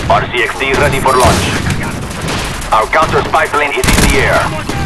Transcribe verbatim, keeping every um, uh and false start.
R C X D ready for launch. Our counter spy plane is in the air.